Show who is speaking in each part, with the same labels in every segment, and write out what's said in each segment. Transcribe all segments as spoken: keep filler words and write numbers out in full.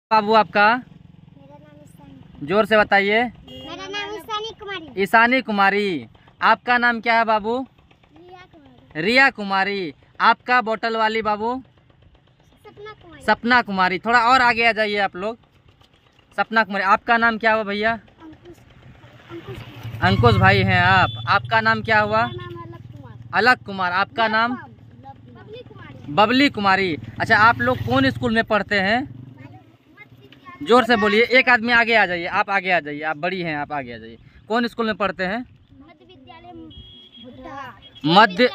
Speaker 1: बाबू आपका?
Speaker 2: मेरा नाम ईशानी।
Speaker 1: जोर से बताइए।
Speaker 2: मेरा नाम ईशानी कुमारी।
Speaker 1: ईशानी कुमारी। आपका नाम क्या है बाबू?
Speaker 2: रिया कुमारी।
Speaker 1: रिया कुमारी। आपका बोतल वाली बाबू?
Speaker 2: सपना कुमारी।
Speaker 1: सपना कुमारी। थोड़ा और आगे आ जाइए आप लोग। सपना कुमारी। आपका नाम क्या हुआ भैया?
Speaker 2: अंकुश। अंकुश
Speaker 1: अंकुश भाई हैं आप। आपका नाम क्या हुआ?
Speaker 2: मेरा नाम अलग कुमार।
Speaker 1: अलग कुमार। आपका नाम?
Speaker 2: बबली कुमारी।
Speaker 1: बबली कुमारी। अच्छा, आप लोग कौन स्कूल में पढ़ते हैं? जोर से बोलिए। एक आदमी आगे आ जाइए। आप आगे आ जाइए, आप बड़ी हैं, आप आगे आ जाइए। कौन स्कूल में पढ़ते हैं?
Speaker 2: मध्य विद्यालय भुट्टा।
Speaker 1: मध्य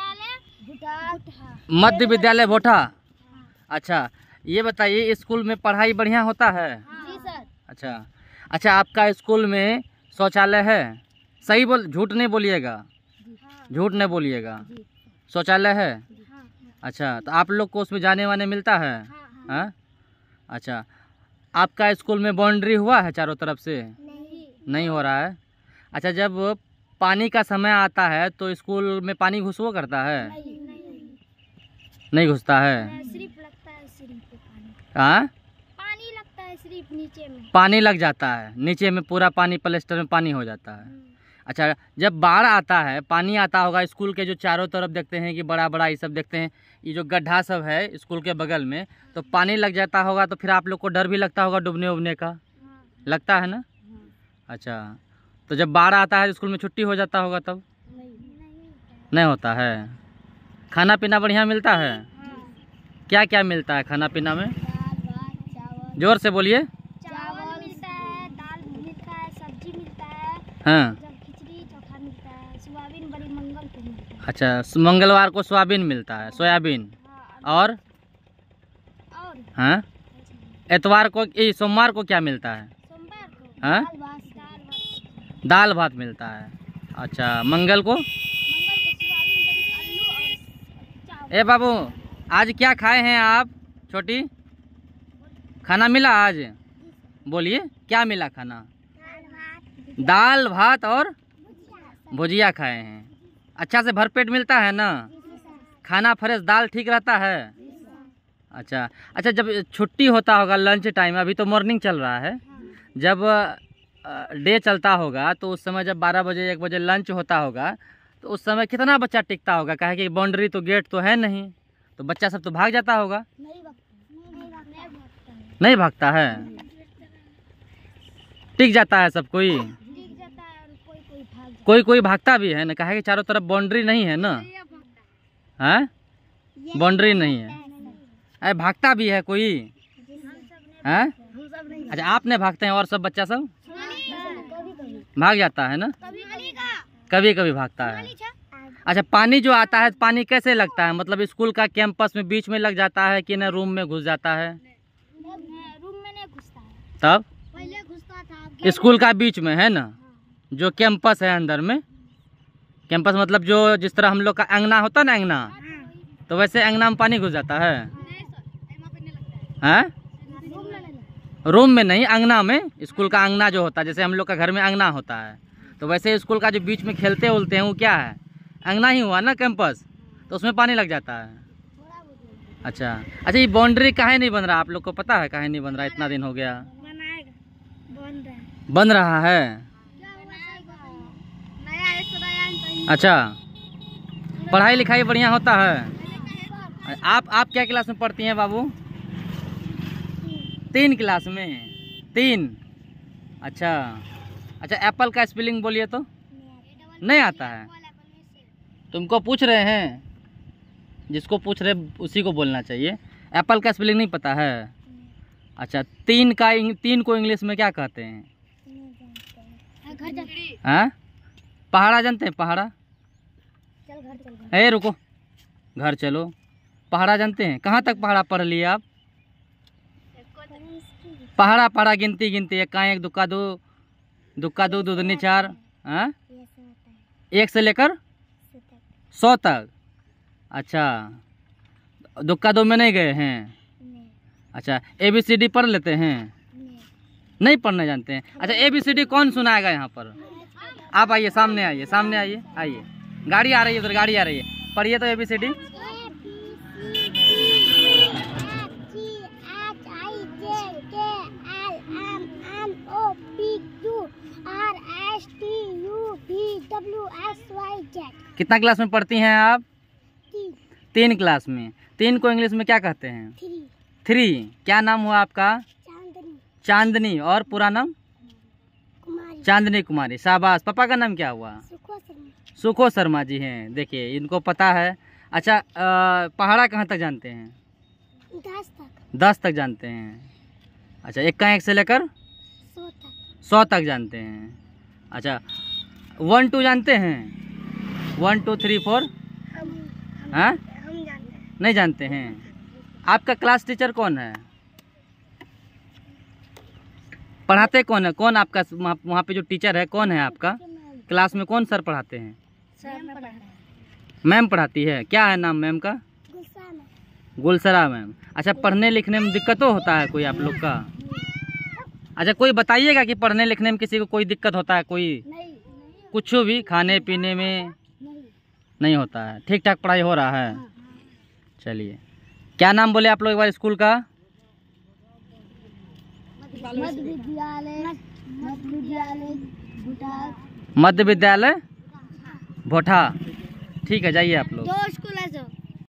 Speaker 1: मध्य विद्यालय भोठा। अच्छा, ये बताइए स्कूल में पढ़ाई बढ़िया होता है?
Speaker 2: जी सर।
Speaker 1: अच्छा अच्छा, आपका स्कूल में शौचालय है? सही बोल, झूठ नहीं बोलिएगा, झूठ नहीं बोलिएगा। शौचालय है? अच्छा, तो आप लोग को उसमें जाने वाने मिलता है? हाँ। अच्छा, आपका स्कूल में बाउंड्री हुआ है चारों तरफ से?
Speaker 2: नहीं।
Speaker 1: नहीं हो रहा है। अच्छा, जब पानी का समय आता है तो स्कूल में पानी घुसवा करता है?
Speaker 2: नहीं, नहीं,
Speaker 1: नहीं घुसता है।
Speaker 2: सिर्फ लगता है सिर्फ पे पानी।
Speaker 1: हाँ,
Speaker 2: पानी लगता है सिर्फ नीचे में।
Speaker 1: पानी लग जाता है नीचे में, पूरा पानी प्लास्टर में पानी हो जाता है। अच्छा, जब बाढ़ आता है, पानी आता होगा स्कूल के जो चारों तरफ देखते हैं कि बड़ा बड़ा ये सब देखते हैं, ये जो गड्ढा सब है स्कूल के बगल में, तो पानी लग जाता होगा, तो फिर आप लोग को डर भी लगता होगा डूबने उबने का? लगता है ना? अच्छा, तो जब बाढ़ आता है स्कूल में छुट्टी हो जाता होगा तब? नहीं होता है। खाना पीना बढ़िया मिलता है? क्या क्या मिलता है खाना पीना में?
Speaker 2: दाल भात चावल।
Speaker 1: जोर से बोलिए।
Speaker 2: चावल मिलता है, दाल मिलता है, सब्जी मिलता है,
Speaker 1: हाँ।
Speaker 2: खिचड़ी चोखा मिलता है, सोयाबीन बड़ी मंगल को मिलता है।
Speaker 1: अच्छा, मंगलवार को सोयाबीन मिलता है, सोयाबीन। और
Speaker 2: और
Speaker 1: हाँ, एतवार को, ये सोमवार को क्या मिलता है?
Speaker 2: सोमवार को
Speaker 1: हाँ?
Speaker 2: दाल भात दाल भात
Speaker 1: दाल भात मिलता है। अच्छा, मंगल को?
Speaker 2: मंगल को सोयाबीन बड़ी आलू और चावल।
Speaker 1: ए बाबू, आज क्या खाए हैं आप? छोटी, खाना मिला आज? बोलिए, क्या मिला खाना? दाल भात और भुजिया खाए हैं। अच्छा से भरपेट मिलता है ना? खाना फ्रेश, दाल ठीक रहता है? अच्छा अच्छा, जब छुट्टी होता होगा लंच टाइम, अभी तो मॉर्निंग चल रहा है, जब डे चलता होगा तो उस समय जब बारह बजे एक बजे लंच होता होगा तो उस समय कितना बच्चा टिकता होगा? काहे कि बाउंड्री तो, गेट तो है नहीं, तो बच्चा सब तो भाग जाता होगा?
Speaker 2: नहीं भागता नहीं भागता है।
Speaker 1: नहीं भागता है, टिक जाता है सब कोई?
Speaker 2: टिक जाता है और कोई कोई भाग जाता
Speaker 1: कोई कोई भागता भी है ना? काहे कि चारों तरफ बाउंड्री नहीं है ना? है, बाउंड्री नहीं है। अरे भागता भी है कोई? हैं? अच्छा, आपने भागते हैं और सब बच्चा सब भाग जाता है ना? कभी कभी भागता है। अच्छा, पानी जो आता है, पानी कैसे लगता है? मतलब स्कूल का कैंपस में बीच में लग जाता है कि ना रूम में घुस जाता है?
Speaker 2: रूम में नहीं घुसता है।
Speaker 1: तब
Speaker 2: पहले घुसता था।
Speaker 1: स्कूल का बीच में है ना, जो कैंपस है अंदर में। कैंपस मतलब जो जिस तरह हम लोग का अंगना होता है ना, अंगना, तो वैसे अंगना में पानी घुस जाता है? हैं? रूम में नहीं, अंगना में। स्कूल का अंगना जो होता है, जैसे हम लोग का घर में अंगना होता है, तो वैसे स्कूल का जो बीच में खेलते उलते हैं वो क्या है? अंगना ही हुआ ना कैंपस, तो उसमें पानी लग जाता है। अच्छा अच्छा, ये बाउंड्री काहे नहीं बन रहा? आप लोग को पता है काहे नहीं बन रहा? इतना दिन हो गया बन रहा है। अच्छा, पढ़ाई लिखाई बढ़िया होता है? आप आप क्या क्लास में पढ़ती हैं बाबू? तीन क्लास में? तीन। अच्छा अच्छा, एप्पल का स्पेलिंग बोलिए तो। नहीं आता है? तुमको पूछ रहे हैं, जिसको पूछ रहे उसी को बोलना चाहिए। एप्पल का स्पेलिंग नहीं पता है? अच्छा, तीन का, तीन को इंग्लिश में क्या कहते हैं? हाँ, पहाड़ा जानते हैं? पहाड़ा?
Speaker 2: चल घर चल घर।
Speaker 1: ए रुको, घर चलो। पहाड़ा जानते हैं? कहाँ तक पहाड़ा पढ़ लिए आप? पहाड़ा पहाड़ा गिनती गिनती, एक का एक, दुक्का दो, दुक्का दो, दो दूनी चार। हाँ, एक से लेकर सौ तक। अच्छा, दुक्का दो में नहीं गए हैं? अच्छा, ए बी सी डी पढ़ लेते हैं? नहीं पढ़ने जानते हैं? अच्छा, ए बी सी डी कौन सुनाएगा यहाँ पर? आप आइए, सामने आइए, सामने आइए, आइए। गाड़ी आ रही है उधर, गाड़ी आ रही है, पढ़िए तो ए बी सी डी। कितना क्लास में पढ़ती हैं आप?
Speaker 2: तीन।
Speaker 1: तीन क्लास में। तीन को इंग्लिश में क्या कहते हैं?
Speaker 2: थ्री।
Speaker 1: थ्री। क्या नाम हुआ आपका?
Speaker 2: चांदनी।
Speaker 1: चांदनी। और पूरा नाम?
Speaker 2: कुमारी।
Speaker 1: चांदनी कुमारी। शाबाश। पापा का नाम क्या हुआ?
Speaker 2: सुखो शर्मा।
Speaker 1: सुखो शर्मा जी हैं। देखिए इनको पता है। अच्छा, अ, पहाड़ा कहाँ तक जानते हैं?
Speaker 2: दस तक।
Speaker 1: दस तक जानते हैं। अच्छा, एक का एक से लेकर
Speaker 2: सौ तक।
Speaker 1: सौ तक जानते हैं। अच्छा, वन टू जानते हैं? One two three four?
Speaker 2: हम
Speaker 1: हाँ,
Speaker 2: हम जानते हैं।
Speaker 1: नहीं जानते हैं। आपका क्लास टीचर कौन है? पढ़ाते कौन है? कौन आपका वहाँ वहाँ पे जो टीचर है कौन है आपका? क्लास में कौन सर पढ़ाते हैं?
Speaker 2: सर में पढ़ा है।
Speaker 1: मैम पढ़ाती है। क्या है नाम मैम का?
Speaker 2: गुस्सा में।
Speaker 1: गुलसरा मैम। अच्छा, पढ़ने लिखने में दिक्कत तो होता है कोई आप लोग का? अच्छा, कोई बताइएगा कि पढ़ने लिखने में किसी को कोई दिक्कत होता है? कोई
Speaker 2: नहीं।
Speaker 1: कुछ भी खाने पीने में
Speaker 2: नहीं।
Speaker 1: नहीं होता है? ठीक ठाक पढ़ाई हो रहा है? चलिए, क्या नाम बोले आप लोग एक बार स्कूल का?
Speaker 2: मध्य विद्यालय। मध्य विद्यालय भूटान।
Speaker 1: मध्य विद्यालय भोठा। ठीक है, जाइए आप लोग।
Speaker 2: दो